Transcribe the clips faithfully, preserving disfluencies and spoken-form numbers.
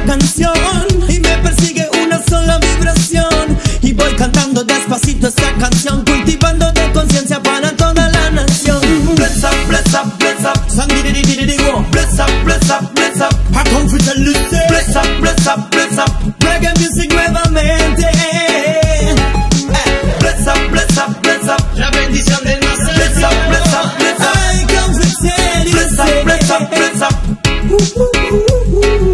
canción y me persigue una sola vibración. Y voy cantando despacito esta canción, cultivando de conciencia para toda la nación. Bless up, bless up, bless up, sandiridiridigo. Bless up, bless up, bless up, a confusion luce. Bless up, bless up, bless up, reggae music nuevamente. Bless up, bless up, bless up, la bendición del más. Bless up, bless up, bless up, ay, confusion. Bless up, bless up, bless up. Uh, uh, uh, uh,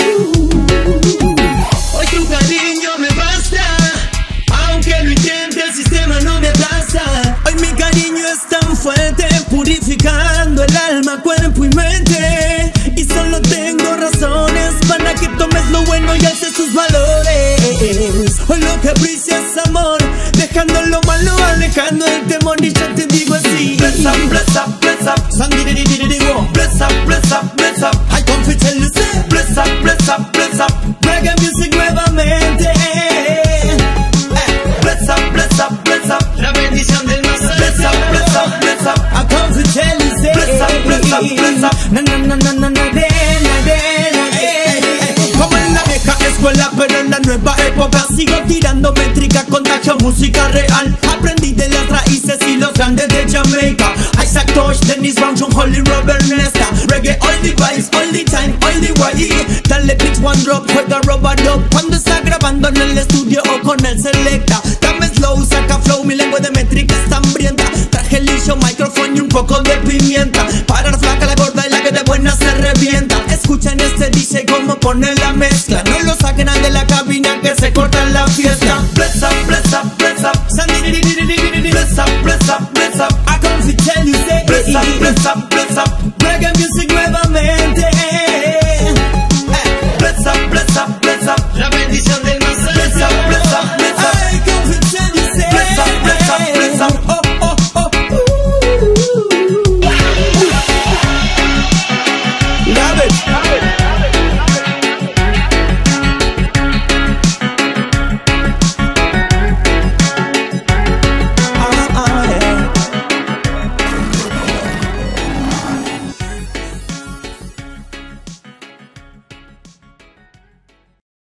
uh. Hoy tu cariño me basta, aunque lo intente el sistema no me aplasta. Hoy mi cariño es tan fuerte, purificando el alma, cuerpo y mente. Y solo tengo razones para que tomes lo bueno y alces tus valores. Hoy lo que aprecio es amor, dejando lo malo, alejando el temor. Y yo te digo así: bless up, bless up, bless up, sandiridiridigo. Bless up, bless up, bless up, I confess el luce. Bless up, bless up, bless up, reggae music nuevamente. Bless up, bless up, bless up, la bendición del más. Bless up, bless up, bless up, I confess el luce. Bless up, bless up, bless up, na na na na na na na como en la vieja escuela, pero en la nueva época sigo tirando métrica, contagio música real. Aprendí de las raíces y los grandes de Jamaica. Isaac Tosh, Dennis Brown, John Holly, Robert Nesta. Reggae all the vibes, all the time, all the way. Dale pitch one drop, juega robot dub cuando está grabando en el estudio o con el selecta. Dame slow, saca flow, mi lengua de métrica está hambrienta. Traje liso, micrófono y un poco de pimienta. Para la flaca, la gorda y la que de buena se revienta. Escuchen este D J como pone la mezcla. No lo saquen al de la cabina que se corta la fiesta. Bless up, bless up, bless up, bless up, bless up, bless up, I come to tell you say bless up, bless up, bless up, reggae music